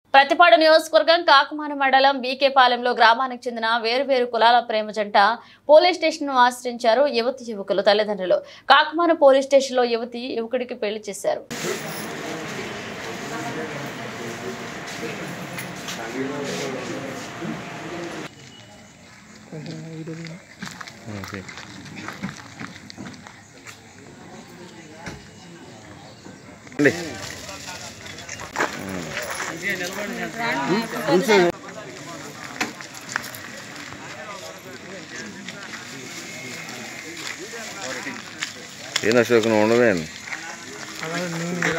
ప్రతిపాడు నియోజకవర్గం కాకుమాన మండలం బీకేపాలెంలో గ్రామానికి చెందిన వేరువేరు కులాల ప్రేమ జంట పోలీస్ స్టేషన్ ను ఆశ్రయించారు యువకులు తల్లిదండ్రులు. కాకుమాన పోలీస్ స్టేషన్ లో యువకుడికి పెళ్లి చేశారు. Ini asyik kena orang lain.